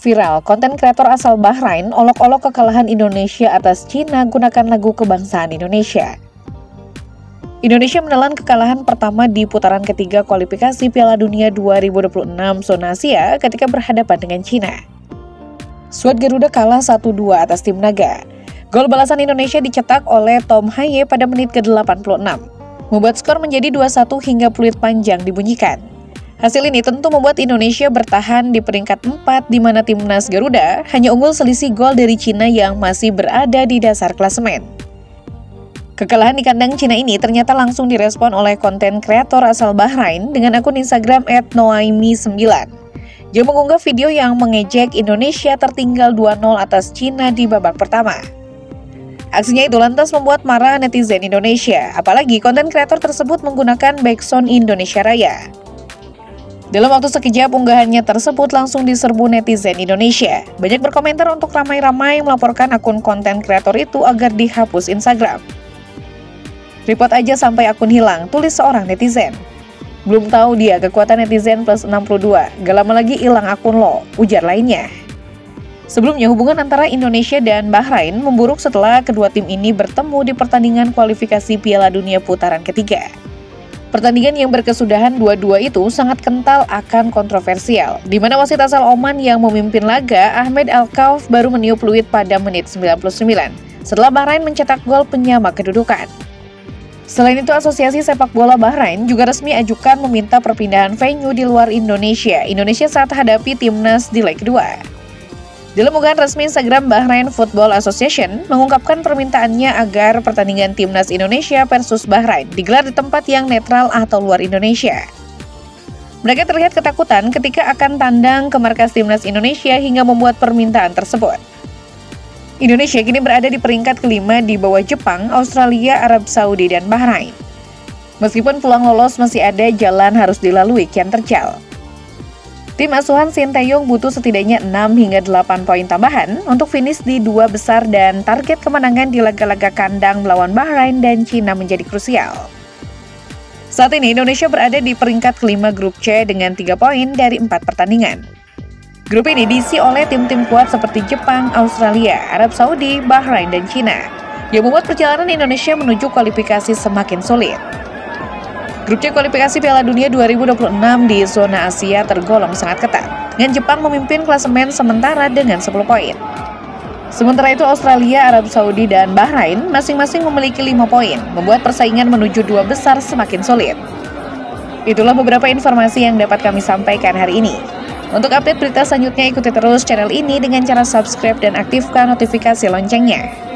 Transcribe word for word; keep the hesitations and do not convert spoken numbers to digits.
Viral, konten kreator asal Bahrain olok-olok kekalahan Indonesia atas Cina gunakan lagu kebangsaan Indonesia. Indonesia menelan kekalahan pertama di putaran ketiga kualifikasi Piala Dunia dua ribu dua puluh enam zona Asia ketika berhadapan dengan Cina. Skuad Garuda kalah satu dua atas tim Naga. Gol balasan Indonesia dicetak oleh Tom Haye pada menit ke delapan puluh enam, membuat skor menjadi dua satu hingga peluit panjang dibunyikan. Hasil ini tentu membuat Indonesia bertahan di peringkat empat, di mana timnas Garuda hanya unggul selisih gol dari Cina yang masih berada di dasar klasemen. Kekalahan di kandang Cina ini ternyata langsung direspon oleh konten kreator asal Bahrain dengan akun Instagram et noaimi sembilan. Dia mengunggah video yang mengejek Indonesia tertinggal dua nol atas Cina di babak pertama. Aksinya itu lantas membuat marah netizen Indonesia, apalagi konten kreator tersebut menggunakan backsound Indonesia Raya. Dalam waktu sekejap, unggahannya tersebut langsung diserbu netizen Indonesia. Banyak berkomentar untuk ramai-ramai melaporkan akun konten kreator itu agar dihapus Instagram. Report aja sampai akun hilang, tulis seorang netizen. Belum tahu dia kekuatan netizen plus enam puluh dua, gak lama lagi hilang akun lo, ujar lainnya. Sebelumnya, hubungan antara Indonesia dan Bahrain memburuk setelah kedua tim ini bertemu di pertandingan kualifikasi Piala Dunia putaran ketiga. Pertandingan yang berkesudahan dua dua itu sangat kental akan kontroversial, di mana wasit asal Oman yang memimpin laga, Ahmed Al-Kauf, baru meniup peluit pada menit sembilan puluh sembilan, setelah Bahrain mencetak gol penyama kedudukan. Selain itu, Asosiasi Sepak Bola Bahrain juga resmi ajukan meminta perpindahan venue di luar Indonesia, Indonesia saat hadapi timnas di leg kedua. Dalam unggahan resmi Instagram, Bahrain Football Association mengungkapkan permintaannya agar pertandingan timnas Indonesia versus Bahrain digelar di tempat yang netral atau luar Indonesia. Mereka terlihat ketakutan ketika akan tandang ke markas timnas Indonesia hingga membuat permintaan tersebut. Indonesia kini berada di peringkat kelima di bawah Jepang, Australia, Arab Saudi, dan Bahrain. Meskipun peluang lolos masih ada, jalan harus dilalui kian terjal. Tim asuhan Sinteyong butuh setidaknya enam hingga delapan poin tambahan untuk finish di dua besar dan target kemenangan di laga-laga kandang melawan Bahrain dan Cina menjadi krusial. Saat ini Indonesia berada di peringkat kelima grup C dengan tiga poin dari empat pertandingan. Grup ini diisi oleh tim-tim kuat seperti Jepang, Australia, Arab Saudi, Bahrain, dan Cina, yang membuat perjalanan Indonesia menuju kualifikasi semakin sulit. Grup C kualifikasi Piala Dunia dua ribu dua puluh enam di zona Asia tergolong sangat ketat, dengan Jepang memimpin klasemen sementara dengan sepuluh poin. Sementara itu Australia, Arab Saudi, dan Bahrain masing-masing memiliki lima poin, membuat persaingan menuju dua besar semakin sulit. Itulah beberapa informasi yang dapat kami sampaikan hari ini. Untuk update berita selanjutnya, ikuti terus channel ini dengan cara subscribe dan aktifkan notifikasi loncengnya.